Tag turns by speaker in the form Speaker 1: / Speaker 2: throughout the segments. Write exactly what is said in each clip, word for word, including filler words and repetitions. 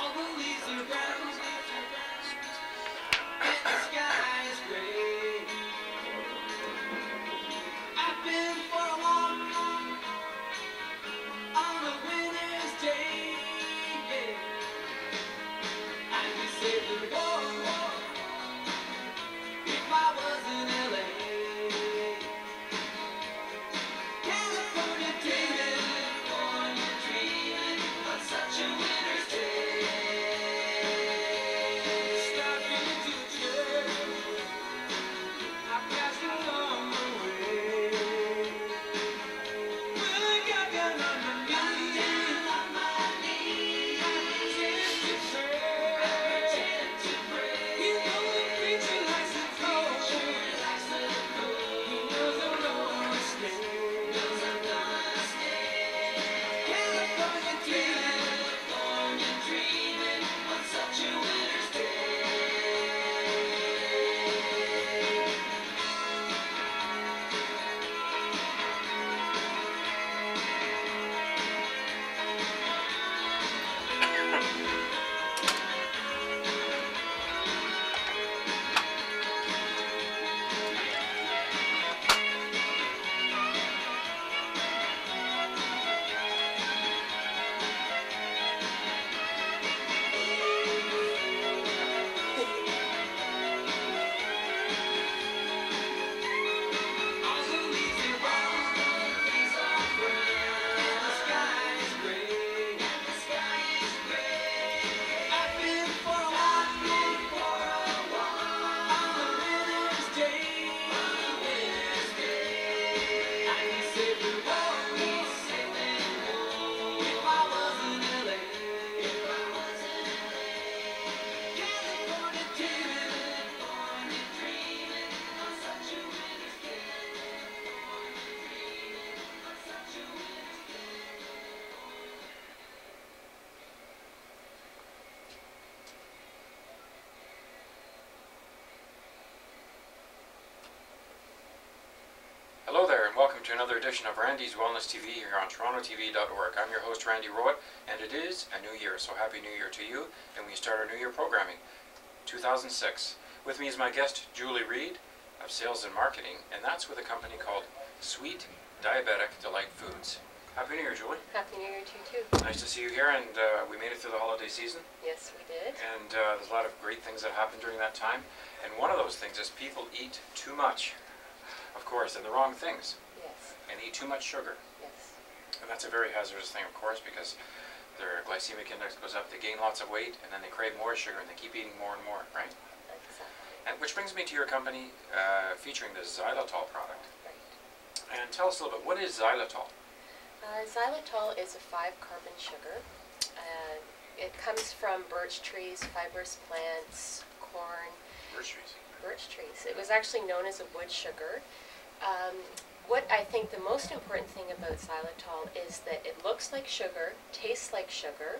Speaker 1: Hello there, and welcome to another edition of Randy's Wellness T V here on Toronto T V dot org. I'm your host, Randy Rowat, and it is a new year, so Happy New Year to you, and we start our New Year programming, two thousand six. With me is my guest, Julie Reed, of Sales and Marketing, and that's with a company called Sweet Diabetic Delight Foods. Happy New Year, Julie.
Speaker 2: Happy New Year to you too.
Speaker 1: Nice to see you here, and uh, we made it through the holiday season.
Speaker 2: Yes, we did.
Speaker 1: And uh, there's a lot of great things that happened during that time, and one of those things is people eat too much. Of course, and the wrong things.
Speaker 2: Yes.
Speaker 1: And eat too much sugar.
Speaker 2: Yes.
Speaker 1: And that's a very hazardous thing, of course, because their glycemic index goes up, they gain lots of weight, and then they crave more sugar, and they keep eating more and more, right?
Speaker 2: Exactly.
Speaker 1: And which brings me to your company uh, featuring the xylitol product.
Speaker 2: Right.
Speaker 1: And tell us a little bit, what is xylitol?
Speaker 2: Uh, xylitol is a five-carbon sugar. Uh, it comes from birch trees, fibrous plants, corn.
Speaker 1: Birch trees.
Speaker 2: Birch trees. It was actually known as a wood sugar. Um, what I think the most important thing about xylitol is that it looks like sugar, tastes like sugar,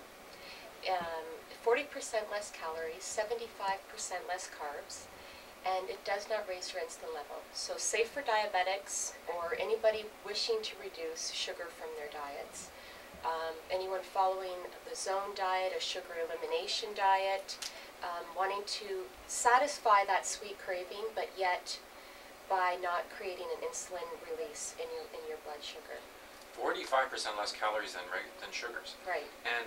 Speaker 2: um, forty percent less calories, seventy-five percent less carbs, and it does not raise your insulin level. So safe for diabetics or anybody wishing to reduce sugar from their diets. Um, anyone following the zone diet, a sugar elimination diet, um, wanting to satisfy that sweet craving, but yet by not creating an insulin release in your in your blood sugar.
Speaker 1: forty-five percent less calories than, reg than sugars.
Speaker 2: Right.
Speaker 1: And,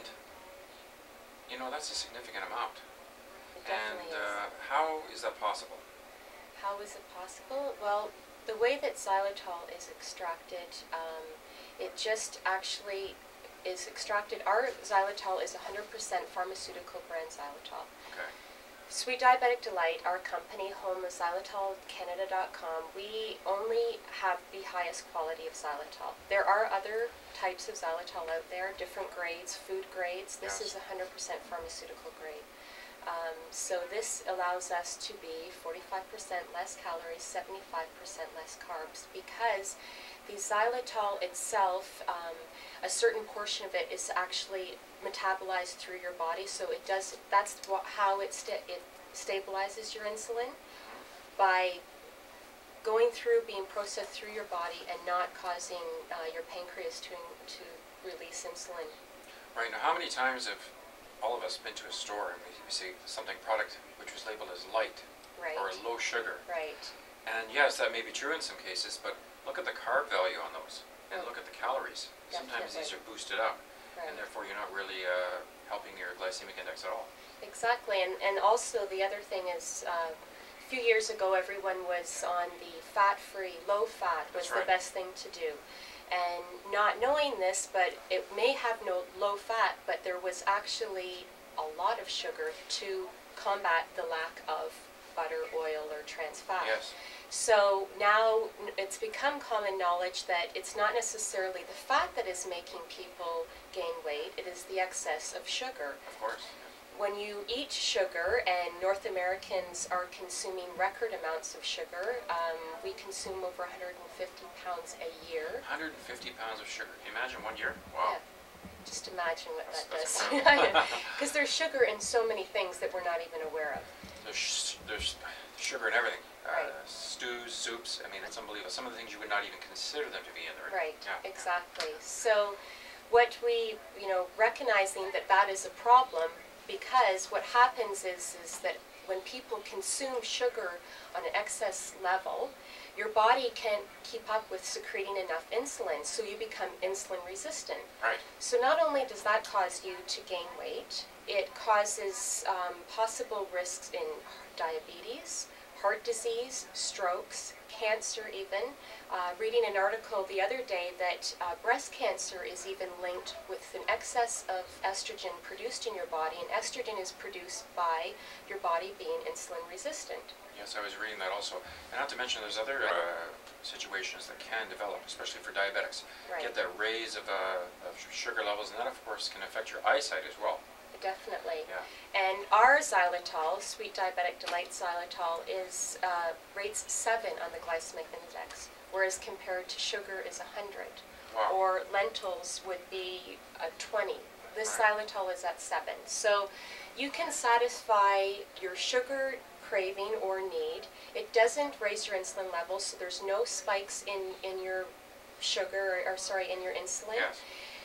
Speaker 1: you know, that's a significant amount.
Speaker 2: It definitely
Speaker 1: and uh,
Speaker 2: is.
Speaker 1: how is that possible?
Speaker 2: How is it possible? Well, the way that xylitol is extracted, um, it just actually is extracted. Our xylitol is one hundred percent pharmaceutical brand xylitol.
Speaker 1: Okay.
Speaker 2: Sweet Diabetic Delight, our company, home of xylitol canada dot com, we only have the highest quality of xylitol. There are other types of xylitol out there, different grades, food grades. This
Speaker 1: Yes.
Speaker 2: is one hundred percent pharmaceutical grade. Um, so this allows us to be forty-five percent less calories, seventy-five percent less carbs, because the xylitol itself, um, a certain portion of it is actually metabolized through your body, so it does, that's what, how it, sta it stabilizes your insulin, by going through, being processed through your body and not causing uh, your pancreas to, to release insulin.
Speaker 1: Right, now how many times have all of us been to a store and we, we see something product which was labeled as light
Speaker 2: Right.
Speaker 1: or low sugar.
Speaker 2: Right.
Speaker 1: And yes, that may be true in some cases, but look at the carb value on those and
Speaker 2: Oh.
Speaker 1: look at the calories. Sometimes these are
Speaker 2: Definitely.
Speaker 1: boosted up,
Speaker 2: Right.
Speaker 1: and therefore you're not really uh, helping your glycemic index at all.
Speaker 2: Exactly, and, and also the other thing is, uh, a few years ago everyone was on the fat-free, low-fat was
Speaker 1: That's
Speaker 2: the
Speaker 1: right.
Speaker 2: best thing to do. And not knowing this, but it may have no low fat, but there was actually a lot of sugar to combat the lack of butter, oil, or trans fat.
Speaker 1: Yes.
Speaker 2: So now n- it's become common knowledge that it's not necessarily the fat that is making people gain weight, it is the excess of sugar.
Speaker 1: Of course.
Speaker 2: When you eat sugar, and North Americans are consuming record amounts of sugar, um, we consume over one hundred fifty pounds a year.
Speaker 1: one hundred fifty pounds of sugar. Can you imagine one year? Wow.
Speaker 2: Yeah. Just imagine what
Speaker 1: That's-
Speaker 2: that
Speaker 1: that's
Speaker 2: does.
Speaker 1: incredible.
Speaker 2: Because there's sugar in so many things that we're not even aware of.
Speaker 1: There's, sh- there's sugar in everything.
Speaker 2: Right.
Speaker 1: Uh, stews, soups. I mean, it's unbelievable. Some of the things you would not even consider them to be in there.
Speaker 2: Right,
Speaker 1: Yeah.
Speaker 2: exactly. So what we, you know, recognizing that that is a problem, because what happens is, is that when people consume sugar on an excess level, your body can't keep up with secreting enough insulin, so you become insulin resistant.
Speaker 1: Right.
Speaker 2: So not only does that cause you to gain weight, it causes um, possible risks in diabetes, heart disease, strokes, cancer even. Uh, reading an article the other day that uh, breast cancer is even linked with an excess of estrogen produced in your body, and estrogen is produced by your body being insulin resistant.
Speaker 1: Yes, I was reading that also. And not to mention there's other uh, situations that can develop, especially for diabetics.
Speaker 2: Right.
Speaker 1: Get that raise of, uh, of sugar levels, and that of course can affect your eyesight as well.
Speaker 2: Definitely.
Speaker 1: Yeah.
Speaker 2: And our xylitol, Sweet Diabetic Delight xylitol, is uh, rates seven on the glycemic index, whereas compared to sugar is one hundred.
Speaker 1: Wow.
Speaker 2: Or lentils would be a twenty. This
Speaker 1: Right.
Speaker 2: xylitol is at seven. So you can satisfy your sugar craving or need. It doesn't raise your insulin levels, so there's no spikes in, in your sugar, or, or sorry, in your insulin.
Speaker 1: Yes.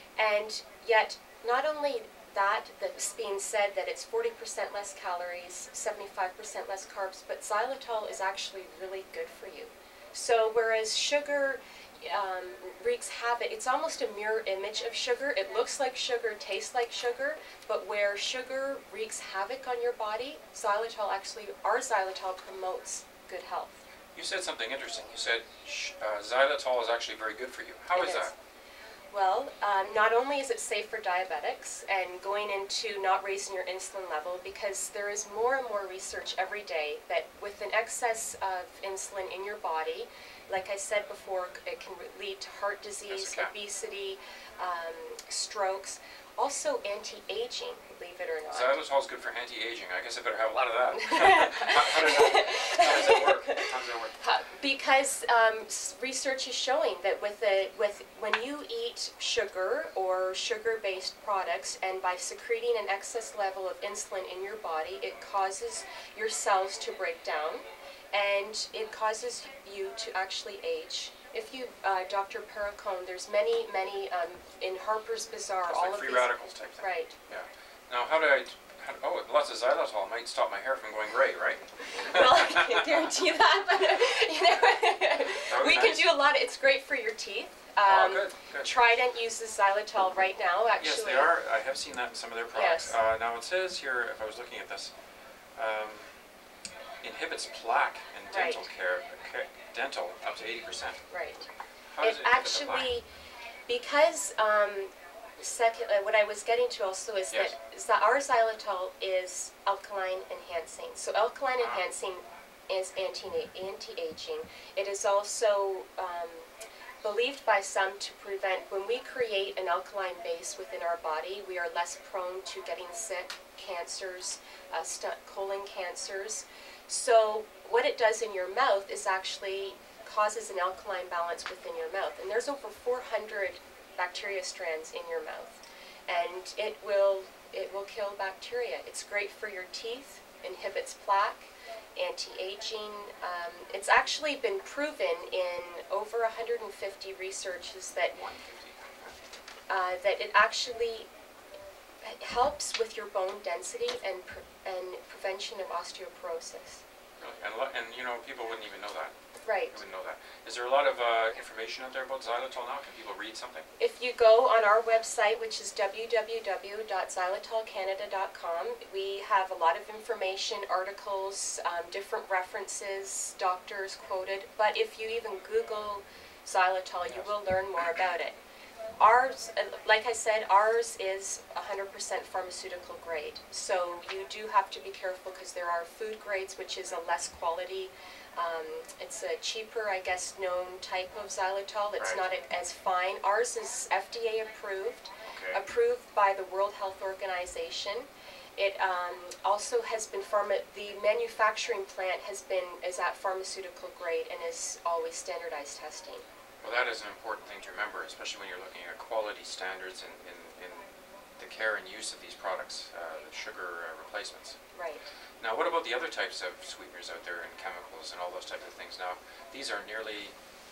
Speaker 2: And yet, not only that, that's being said that it's forty percent less calories, seventy-five percent less carbs, but xylitol is actually really good for you. So whereas sugar um, wreaks havoc, it's almost a mirror image of sugar. It looks like sugar, tastes like sugar, but where sugar wreaks havoc on your body, xylitol actually, our xylitol promotes good health.
Speaker 1: You said something interesting. You said sh- uh, xylitol is actually very good for you. How
Speaker 2: It
Speaker 1: is
Speaker 2: is.
Speaker 1: that?
Speaker 2: Well, um, not only is it safe for diabetics and going into not raising your insulin level, because there is more and more research every day that with an excess of insulin in your body, like I said before, it can lead to heart disease,
Speaker 1: Yes, it can.
Speaker 2: obesity, um, strokes, also anti-aging, believe it or not.
Speaker 1: Xylitol is good for anti-aging. I guess I better have a lot of that. how, how, does that how does that work? How does that work?
Speaker 2: Uh, Because um, s- research is showing that with a, with when you eat sugar or sugar-based products, and by secreting an excess level of insulin in your body, it causes your cells to break down, and it causes you to actually age. If you, uh, Doctor Perricone, there's many, many um, in Harper's Bazaar,
Speaker 1: It's
Speaker 2: all
Speaker 1: like
Speaker 2: of
Speaker 1: free
Speaker 2: these.
Speaker 1: radicals type thing.
Speaker 2: Right.
Speaker 1: Yeah. Now, how do I? How, oh, lots of xylitol might stop my hair from going gray, right?
Speaker 2: Well, I can't guarantee that, but uh, you know,
Speaker 1: That was
Speaker 2: we can
Speaker 1: nice.
Speaker 2: do a lot. Of, it's great for your teeth.
Speaker 1: Oh,
Speaker 2: Um,
Speaker 1: good, good.
Speaker 2: Trident uses xylitol right now, actually.
Speaker 1: Yes, they are. I have seen that in some of their products.
Speaker 2: Yes.
Speaker 1: Uh, now it says here, if I was looking at this, um, inhibits plaque in dental
Speaker 2: Right.
Speaker 1: care, ca- dental up to eighty percent.
Speaker 2: Right.
Speaker 1: How does
Speaker 2: It
Speaker 1: it inhibit the plaque?
Speaker 2: actually, because um, second, uh, what I was getting to also is
Speaker 1: Yes.
Speaker 2: that is that our xylitol is alkaline enhancing. So alkaline
Speaker 1: Ah.
Speaker 2: enhancing is anti anti-aging. It is also um, believed by some to prevent, when we create an alkaline base within our body, we are less prone to getting sick, cancers, uh, st- colon cancers. So what it does in your mouth is actually causes an alkaline balance within your mouth. And there's over four hundred bacteria strands in your mouth. And it will, it will kill bacteria. It's great for your teeth, inhibits plaque, anti-aging. Um, it's actually been proven in over one hundred fifty researches that
Speaker 1: one fifty.
Speaker 2: uh, that it actually helps with your bone density and pre and prevention of osteoporosis.
Speaker 1: Really? And, lo- and you know, people wouldn't even know that.
Speaker 2: Right.
Speaker 1: They wouldn't know that. Is there a lot of uh, information out there about xylitol now? Can people read something?
Speaker 2: If you go on our website, which is w w w dot xylitol canada dot com, we have a lot of information, articles, um, different references, doctors quoted. But if you even Google xylitol, you
Speaker 1: Yes.
Speaker 2: will learn more about it. Ours, uh, like I said, ours is one hundred percent pharmaceutical grade. So you do have to be careful because there are food grades, which is a less quality. Um, it's a cheaper, I guess, known type of xylitol. It's
Speaker 1: Right.
Speaker 2: not a- as fine. Ours is F D A approved,
Speaker 1: Okay.
Speaker 2: approved by the World Health Organization. It um, also has been pharma. The manufacturing plant has been is at pharmaceutical grade and is always standardized testing.
Speaker 1: Well, that is an important thing to remember, especially when you're looking at quality standards in, in, in the care and use of these products, uh, the sugar uh, replacements.
Speaker 2: Right.
Speaker 1: Now, what about the other types of sweeteners out there and chemicals and all those types of things? Now, these are nearly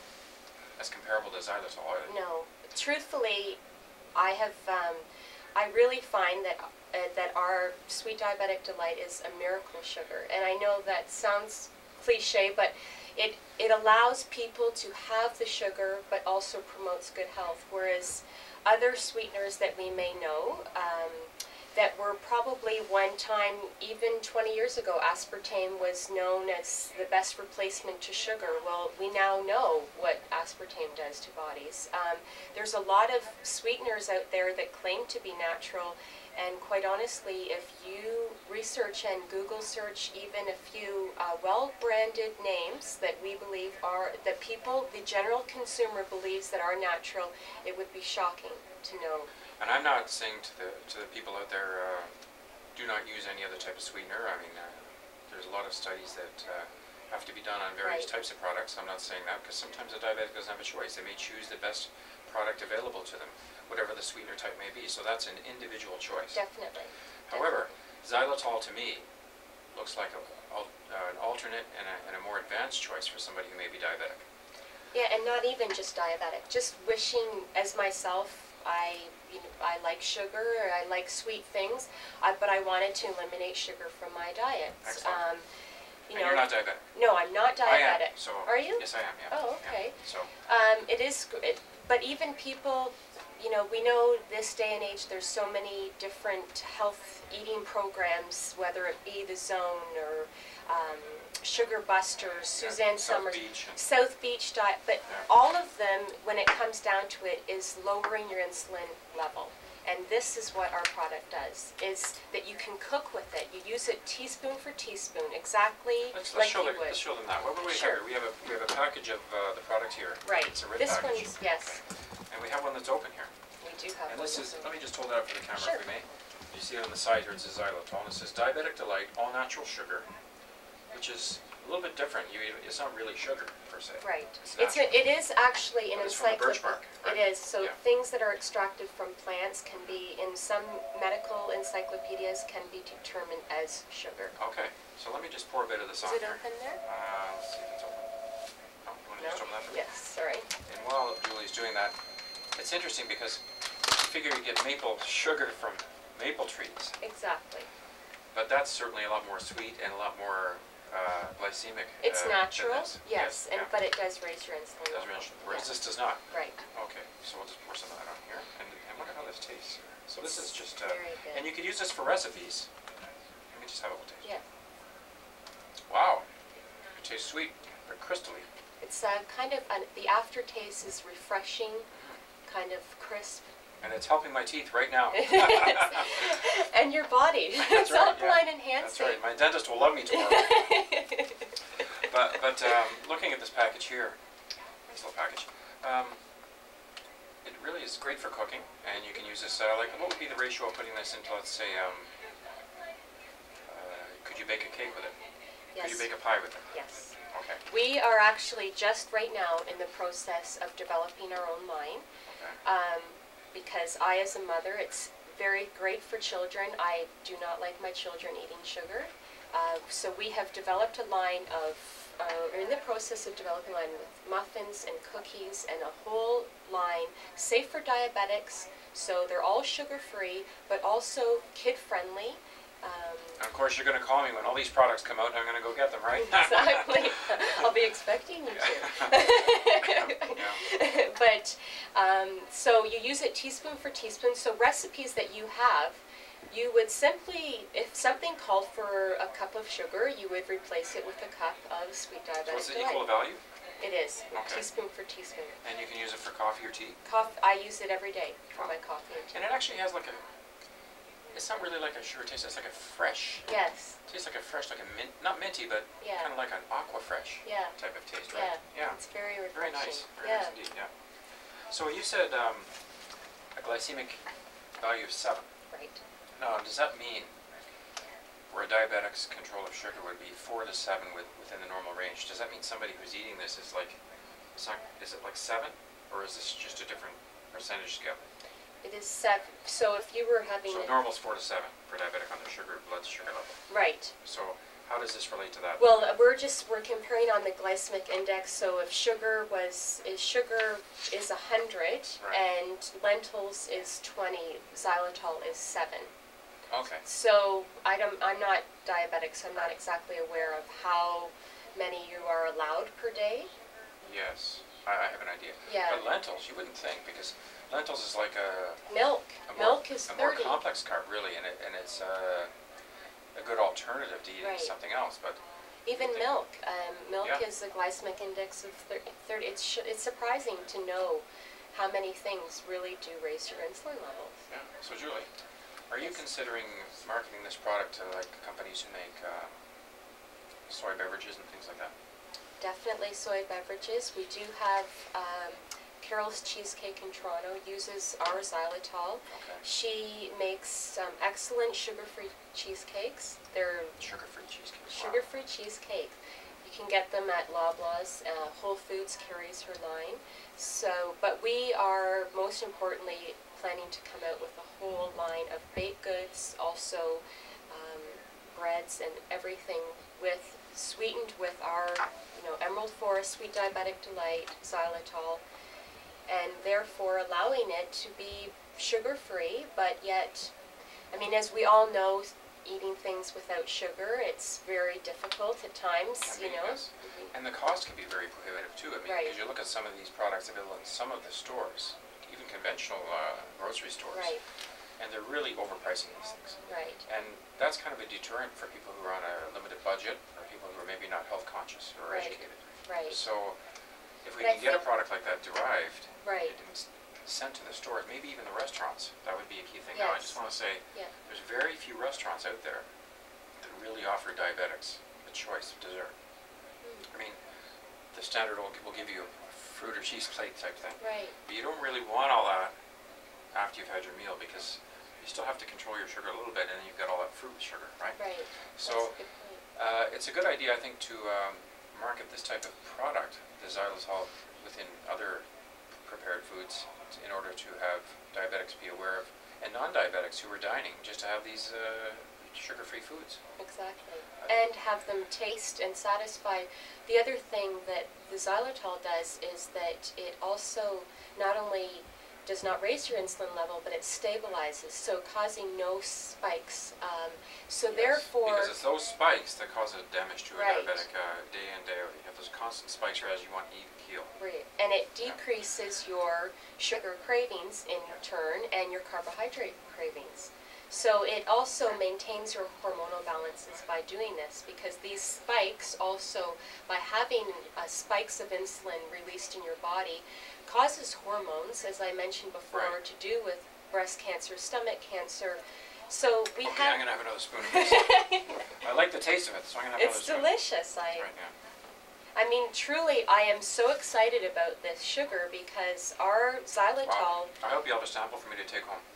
Speaker 1: as comparable to xylitol, are they?
Speaker 2: No, truthfully, I have. Um, I really find that uh, that our Sweet Diabetic Delight is a miracle sugar, and I know that sounds cliche, but it it allows people to have the sugar, but also promotes good health. Whereas other sweeteners that we may know. Um, that were probably one time, even twenty years ago, aspartame was known as the best replacement to sugar. Well, we now know what aspartame does to bodies. Um, there's a lot of sweeteners out there that claim to be natural, and quite honestly, if you research and Google search even a few uh, well-branded names that we believe are, that people, the general consumer believes that are natural, it would be shocking to know.
Speaker 1: And I'm not saying to the to the people out there, uh, do not use any other type of sweetener. I mean, uh, there's a lot of studies that uh, have to be done on various
Speaker 2: Right.
Speaker 1: types of products. I'm not saying that because sometimes a diabetic doesn't have a choice. They may choose the best product available to them, whatever the sweetener type may be. So that's an individual choice.
Speaker 2: Definitely.
Speaker 1: However, xylitol to me looks like a, al- uh, an alternate and a, and a more advanced choice for somebody who may be diabetic.
Speaker 2: Yeah, and not even just diabetic. Just wishing, as myself, I you know, I like sugar, or I like sweet things, uh, but I wanted to eliminate sugar from my diet.
Speaker 1: Excellent.
Speaker 2: Um, you
Speaker 1: And
Speaker 2: know,
Speaker 1: you're not diabetic.
Speaker 2: no, I'm not diabetic.
Speaker 1: I am. So
Speaker 2: Are you?
Speaker 1: Yes, I am. Yeah.
Speaker 2: Oh,
Speaker 1: Yeah.
Speaker 2: okay.
Speaker 1: So
Speaker 2: Um, it is, gr- it, but even people, you know, we know this day and age there's so many different health eating programs, whether it be the Zone or um, Sugar Busters, Suzanne
Speaker 1: South
Speaker 2: Summers,
Speaker 1: Beach and-
Speaker 2: South Beach diet, but
Speaker 1: Yeah.
Speaker 2: all of them, when it comes down to it, is lowering your insulin level. And this is what our product does, is that you can cook with it. You use it teaspoon for teaspoon, exactly
Speaker 1: Let's, let's,
Speaker 2: like
Speaker 1: show
Speaker 2: you
Speaker 1: the,
Speaker 2: would.
Speaker 1: let's show them that. What do we
Speaker 2: Sure.
Speaker 1: have here? We have a we have a package of uh, the product here.
Speaker 2: Right.
Speaker 1: It's a red
Speaker 2: This
Speaker 1: package.
Speaker 2: one's, yes,
Speaker 1: Okay. And we have one that's open here.
Speaker 2: we do have
Speaker 1: And
Speaker 2: one.
Speaker 1: this is,
Speaker 2: that's
Speaker 1: let me just hold it up for the camera
Speaker 2: Sure.
Speaker 1: if we may. You see it on the side here, it says xylitol. And it says Diabetic Delight, all natural sugar, which is a little bit different. You, it's not really sugar per se.
Speaker 2: Right.
Speaker 1: It's
Speaker 2: It's a, it is actually an
Speaker 1: But it's from the birch
Speaker 2: encyclopedia.
Speaker 1: bark, right?
Speaker 2: It is. So
Speaker 1: Yeah.
Speaker 2: things that are extracted from plants can be, in some medical encyclopedias, can be determined as sugar.
Speaker 1: Okay, so let me just pour a bit of this
Speaker 2: Is
Speaker 1: on
Speaker 2: it
Speaker 1: here.
Speaker 2: open there?
Speaker 1: Uh, let's see if it's open. Oh, you want to
Speaker 2: No?
Speaker 1: just open that for me?
Speaker 2: Yes, sorry.
Speaker 1: And while Julie's doing that, it's interesting because you figure you get maple sugar from maple trees,
Speaker 2: Exactly.
Speaker 1: but that's certainly a lot more sweet and a lot more uh, glycemic.
Speaker 2: It's
Speaker 1: uh, than
Speaker 2: natural,
Speaker 1: this.
Speaker 2: yes, and
Speaker 1: yeah.
Speaker 2: but it does raise your insulin
Speaker 1: It does
Speaker 2: level.
Speaker 1: mention, whereas
Speaker 2: Yeah.
Speaker 1: this does not.
Speaker 2: Right.
Speaker 1: Okay, so we'll just pour some of that on here, and, and look at how this tastes. So this is just, uh,
Speaker 2: Very good.
Speaker 1: and you could use this for recipes. Let me just have a little taste.
Speaker 2: Yeah.
Speaker 1: Wow, it tastes sweet, but crystally.
Speaker 2: It's uh, kind of, an, the aftertaste is refreshing, kind of crisp.
Speaker 1: And it's helping my teeth right now.
Speaker 2: And your body.
Speaker 1: That's
Speaker 2: It's
Speaker 1: right,
Speaker 2: all
Speaker 1: yeah.
Speaker 2: line
Speaker 1: That's
Speaker 2: enhancing.
Speaker 1: right, my dentist will love me tomorrow. But, but um, looking at this package here, nice little package, um, it really is great for cooking, and you can use this, uh, like, what would be the ratio of putting this into, let's say, um, uh, could you bake a cake with it? Could you
Speaker 2: Yes.
Speaker 1: bake a pie with it?
Speaker 2: Yes.
Speaker 1: Okay,
Speaker 2: We are actually just right now in the process of developing our own line.
Speaker 1: okay.
Speaker 2: Um, because I, as a mother, it's very great for children. I do not like my children eating sugar. Uh, so we have developed a line of uh, are in the process of developing a line with muffins and cookies and a whole line safe for diabetics. So they're all sugar-free, but also kid-friendly. Um,
Speaker 1: And of course, you're going to call me when all these products come out, and I'm going to go get them, right?
Speaker 2: Exactly. I'll be expecting you to. But, um, so you use it teaspoon for teaspoon. So recipes that you have, you would simply, if something called for a cup of sugar, you would replace it with a cup of Sweet Diabetic
Speaker 1: Was it
Speaker 2: Delight.
Speaker 1: equal value?
Speaker 2: It is,
Speaker 1: Okay.
Speaker 2: teaspoon for teaspoon.
Speaker 1: And you can use it for coffee or tea?
Speaker 2: Coffee, I use it every day for my coffee and tea.
Speaker 1: And it actually has like a, it's not really like a sugar taste, it's like a fresh,
Speaker 2: Yes,
Speaker 1: it tastes like a fresh, like a mint, not minty, but
Speaker 2: yeah,
Speaker 1: kind of like an aqua fresh
Speaker 2: yeah,
Speaker 1: type of taste, right?
Speaker 2: yeah. It's very
Speaker 1: Very
Speaker 2: refreshing.
Speaker 1: nice, very
Speaker 2: Yeah.
Speaker 1: nice indeed, yeah. So you said um, a glycemic value of seven.
Speaker 2: Right.
Speaker 1: Now, does that mean where a diabetic's control of sugar would be four to seven with, within the normal range? Does that mean somebody who's eating this is like, it's not, is it like seven, or is this just a different percentage scale?
Speaker 2: It is seven. So if you were having
Speaker 1: So
Speaker 2: it-
Speaker 1: normal's four to seven for diabetic on their sugar, blood sugar level.
Speaker 2: right.
Speaker 1: So how does this relate to that?
Speaker 2: Well, uh, we're just we're comparing on the glycemic index. So if sugar was is sugar is a hundred
Speaker 1: Right.
Speaker 2: and lentils is twenty, xylitol is seven.
Speaker 1: Okay.
Speaker 2: So I don't I'm not diabetic, so I'm not exactly aware of how many you are allowed per day.
Speaker 1: Yes, I, I have an idea.
Speaker 2: Yeah.
Speaker 1: But lentils, you wouldn't think, because lentils is like a,
Speaker 2: Milk,
Speaker 1: a more,
Speaker 2: milk is
Speaker 1: a more
Speaker 2: thirty.
Speaker 1: complex carb, really, and it, and it's uh, a good alternative to eating
Speaker 2: Right.
Speaker 1: something else. But
Speaker 2: Even
Speaker 1: Okay.
Speaker 2: milk. Um, milk
Speaker 1: Yeah.
Speaker 2: is a glycemic index of thir- thirty. It's sh- it's surprising to know how many things really do raise your insulin levels.
Speaker 1: yeah. So Julie, are you
Speaker 2: Yes.
Speaker 1: considering marketing this product to like companies who make um, soy beverages and things like that?
Speaker 2: Definitely soy beverages. We do have um, Carol's Cheesecake in Toronto uses our xylitol.
Speaker 1: Okay.
Speaker 2: She makes um, excellent sugar-free cheesecakes. They're
Speaker 1: Sugar-free cheesecake. Wow.
Speaker 2: sugar-free cheesecake. You can get them at Loblaws. Uh, Whole Foods carries her line. So, but we are most importantly planning to come out with a whole line of baked goods, also um, breads and everything with sweetened with our, you know, Emerald Forest Sweet Diabetic Delight xylitol, and therefore allowing it to be sugar-free, but yet, I mean, as we all know, eating things without sugar, it's very difficult at times,
Speaker 1: Can
Speaker 2: you
Speaker 1: be,
Speaker 2: know.
Speaker 1: yes. And the cost can be very prohibitive too. I mean,
Speaker 2: Right.
Speaker 1: because you look at some of these products available in some of the stores, even conventional uh, grocery stores,
Speaker 2: Right,
Speaker 1: and they're really overpricing these things.
Speaker 2: right,
Speaker 1: And that's kind of a deterrent for people who are on a limited budget, or people who are maybe not health conscious or
Speaker 2: Right.
Speaker 1: educated.
Speaker 2: right,
Speaker 1: So if we
Speaker 2: But I
Speaker 1: can get a
Speaker 2: think-
Speaker 1: product like that derived,
Speaker 2: right,
Speaker 1: and s- sent to the stores, maybe even the restaurants, that would be a key thing. Now, I
Speaker 2: Yes.
Speaker 1: just want to say,
Speaker 2: yeah,
Speaker 1: there's very few restaurants out there that really offer diabetics a choice of dessert.
Speaker 2: Mm.
Speaker 1: I mean, the standard will, will give you a fruit or cheese plate type thing,
Speaker 2: right,
Speaker 1: but you don't really want all that after you've had your meal, because you still have to control your sugar a little bit, and then you've got all that fruit sugar, right?
Speaker 2: right.
Speaker 1: So
Speaker 2: That's a good point.
Speaker 1: uh, it's a good idea, I think, to um, market this type of product, the xylitol, within other prepared foods, t- in order to have diabetics be aware of, and non-diabetics who are dining, just to have these uh, sugar-free foods.
Speaker 2: Exactly. And have them taste and satisfy. The other thing that the xylitol does is that it also not only does not raise your insulin level, but it stabilizes, so causing no spikes. Um, so
Speaker 1: Yes,
Speaker 2: therefore,
Speaker 1: because it's those spikes that cause a damage to a
Speaker 2: Right.
Speaker 1: diabetic uh, day in, day out. You have those constant spikes as you want to eat and heal.
Speaker 2: right, and it decreases your sugar cravings in turn and your carbohydrate cravings. So it also maintains your hormonal balances by doing this, because these spikes also, by having uh, spikes of insulin released in your body, causes hormones, as I mentioned before,
Speaker 1: Right.
Speaker 2: to do with breast cancer, stomach cancer. So we
Speaker 1: Okay,
Speaker 2: have.
Speaker 1: I'm going to have another spoon of this. I like the taste of it, so I'm going to have
Speaker 2: It's
Speaker 1: another spoon.
Speaker 2: delicious. I.
Speaker 1: That's right, yeah.
Speaker 2: I mean, truly, I am so excited about this sugar because our xylitol.
Speaker 1: Wow. I hope you have a sample for me to take home.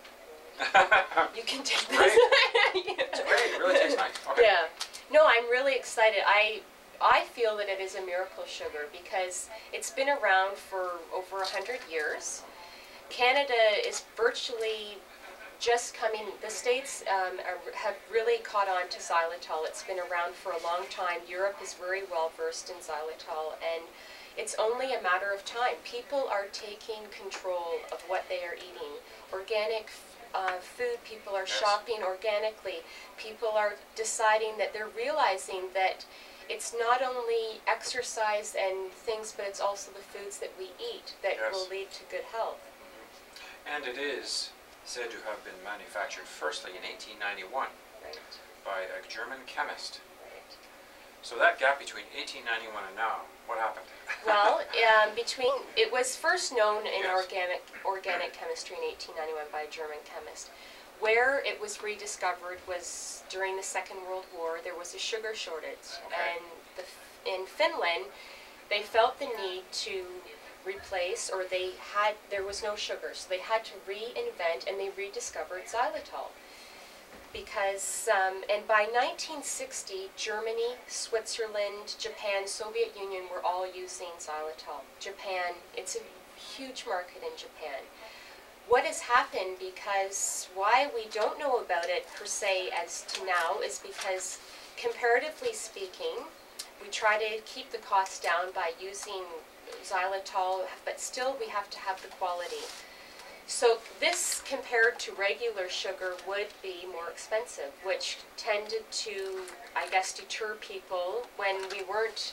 Speaker 2: You can take this.
Speaker 1: Great. It's great. It really tastes nice. Okay.
Speaker 2: Yeah. No, I'm really excited. I I feel that it is a miracle sugar because it's been around for over a hundred years. Canada is virtually just coming, the States um, are, have really caught on to xylitol. It's been around for a long time. Europe is very well versed in xylitol, and it's only a matter of time. People are taking control of what they are eating. Organic uh, food, people are
Speaker 1: Yes.
Speaker 2: shopping organically. People are deciding that they're realizing that it's not only exercise and things, but it's also the foods that we eat that
Speaker 1: Yes.
Speaker 2: will lead to good health.
Speaker 1: And it is said to have been manufactured firstly in eighteen ninety-one
Speaker 2: Right,
Speaker 1: by a German chemist.
Speaker 2: right.
Speaker 1: So that gap between eighteen ninety-one and now, what happened?
Speaker 2: Well, um, between, it was first known in
Speaker 1: Yes.
Speaker 2: organic, organic chemistry in eighteen ninety-one by a German chemist. Where it was rediscovered was during the Second World War. There was a sugar shortage,
Speaker 1: Okay.
Speaker 2: and the, in Finland, they felt the need to replace, or they had, there was no sugar, so they had to reinvent, and they rediscovered xylitol. Because, um, and by nineteen sixty, Germany, Switzerland, Japan, Soviet Union were all using xylitol. Japan, it's a huge market in Japan. What has happened, because why we don't know about it per se as to now, is because comparatively speaking, we try to keep the costs down by using xylitol, but still we have to have the quality. So this, compared to regular sugar, would be more expensive, which tended to, I guess, deter people when we weren't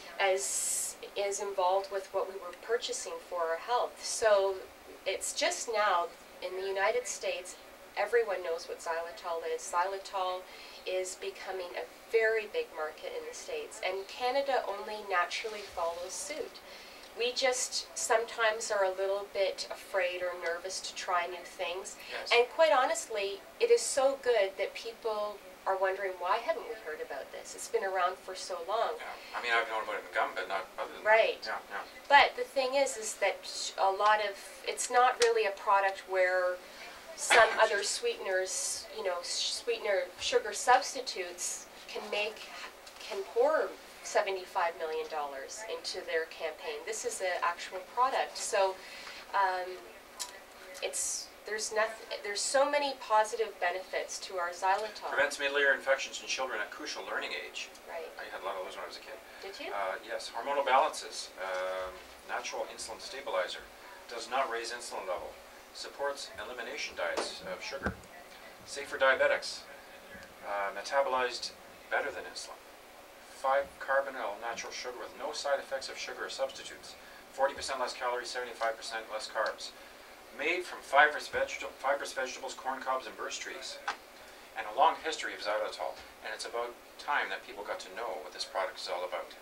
Speaker 2: as, as involved with what we were purchasing for our health. So it's just now, in the United States, everyone knows what xylitol is. Xylitol is becoming a very big market in the States, and Canada only naturally follows suit. We just sometimes are a little bit afraid or nervous to try new things.
Speaker 1: Yes.
Speaker 2: And quite honestly, it is so good that people are wondering, why haven't we heard about this? It's been around for so long.
Speaker 1: Yeah. I mean, I've known about it in gum, but not other than
Speaker 2: Right.
Speaker 1: that. Yeah, yeah.
Speaker 2: But the thing is, is that a lot of, it's not really a product where some other sweeteners, you know, sweetener sugar substitutes can make, can pour seventy-five million dollars into their campaign. This is an actual product. So um, it's, there's nothing, there's so many positive benefits to our xylitol.
Speaker 1: Prevents middle ear infections in children at crucial learning age.
Speaker 2: Right.
Speaker 1: I had a lot of those when I was a kid.
Speaker 2: Did you?
Speaker 1: Uh, yes, hormonal balances, um, natural insulin stabilizer, does not raise insulin level, supports elimination diets of sugar, safe for diabetics, uh, metabolized better than insulin, five carbonyl natural sugar with no side effects of sugar or substitutes, forty percent less calories, seventy-five percent less carbs, made from fibrous, vegetable, fibrous vegetables, corn cobs, and birch trees, and a long history of xylitol, and it's about time that people got to know what this product is all about.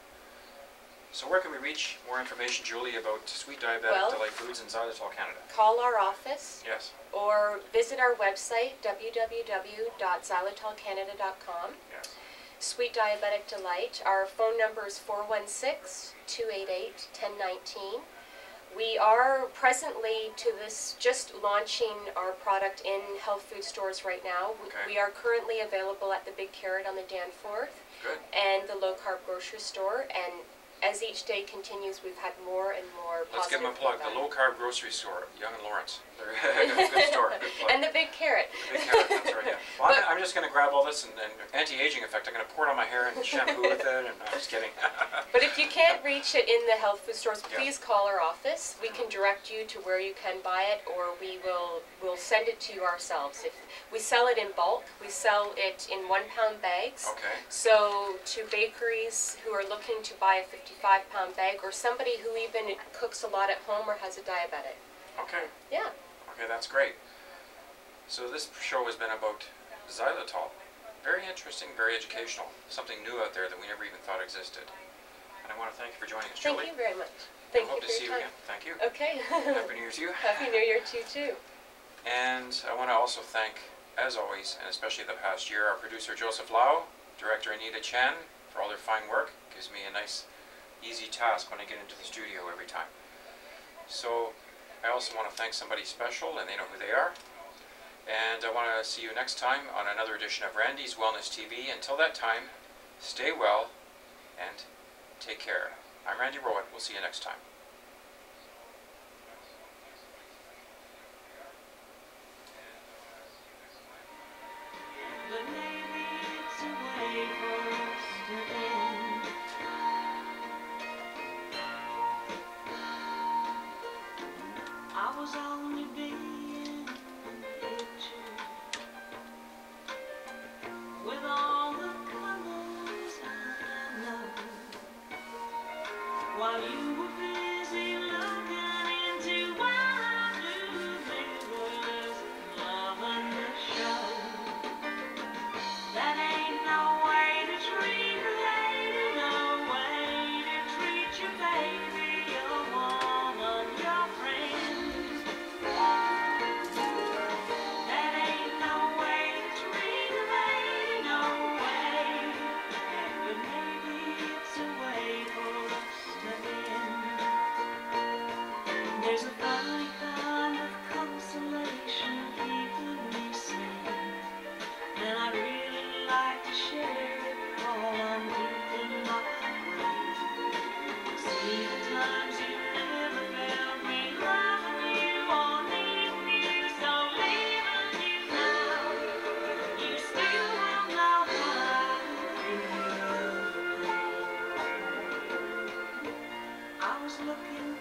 Speaker 1: So where can we reach more information, Julie, about Sweet Diabetic
Speaker 2: Well,
Speaker 1: Delight Foods in Xylitol Canada?
Speaker 2: Call our office
Speaker 1: Yes.
Speaker 2: or visit our website, w w w dot xylitol canada dot com.
Speaker 1: Yes.
Speaker 2: Sweet Diabetic Delight. Our phone number is four one six, two eight eight, one zero one nine. We are presently to this just launching our product in health food stores right now. We-
Speaker 1: Okay.
Speaker 2: We are currently available at the Big Carrot on the Danforth
Speaker 1: Good.
Speaker 2: and the Low Carb Grocery Store, and as each day continues, we've had more and more positive
Speaker 1: Let's give them a plug. The
Speaker 2: feedback.
Speaker 1: Low Carb Grocery Store, Young and Lawrence. They're a good store. Good plug.
Speaker 2: And the Big Carrot.
Speaker 1: The Big Carrot, that's right, yeah. Well,
Speaker 2: But-
Speaker 1: I'm, I'm just going to grab all this and, and anti-aging effect. I'm going to pour it on my hair and shampoo with it. And I'm just kidding.
Speaker 2: But if you can't reach it in the health food stores,
Speaker 1: Yeah.
Speaker 2: please call our office. We can direct you to where you can buy it, or we will we'll send it to you ourselves. If we sell it in bulk, we sell it in one pound bags.
Speaker 1: Okay.
Speaker 2: So to bakeries who are looking to buy a fifty-five pound bag, or somebody who even cooks a lot at home or has a diabetic.
Speaker 1: Okay.
Speaker 2: Yeah.
Speaker 1: Okay, that's great. So this show has been about xylitol. Very interesting, very educational. Something new out there that we never even thought existed. And I want to thank you for joining us,
Speaker 2: Thank
Speaker 1: Julie.
Speaker 2: you very much.
Speaker 1: I
Speaker 2: Thank
Speaker 1: hope
Speaker 2: you
Speaker 1: to
Speaker 2: for
Speaker 1: see
Speaker 2: your
Speaker 1: you
Speaker 2: time.
Speaker 1: again. Thank you.
Speaker 2: Okay.
Speaker 1: Happy New Year to you.
Speaker 2: Happy New Year to you too.
Speaker 1: And I want to also thank, as always, and especially the past year, our producer Joseph Lau, director Anita Chen, for all their fine work. Gives me a nice, easy task when I get into the studio every time. So I also want to thank somebody special, and they know who they are. And I want to see you next time on another edition of Randy's Wellness T V. Until that time, stay well and take care. I'm Randy Rowett. We'll see you next time.
Speaker 3: but maybe it's a way for us to end. I was only being a picture with all the colors I know, while you were busy looking into what I do. There was love in the show. That ain't no way to treat a lady, no way to treat your baby, your woman, your friend. That ain't no way to treat a lady, no way. But maybe it's a way for us to end. There's a funny kind of consolation keeping me sane, and I really like to share it all on deep in my brain. See the times you never felt me loving you or needing you, so leaving you now, you still won't know how I feel. I was looking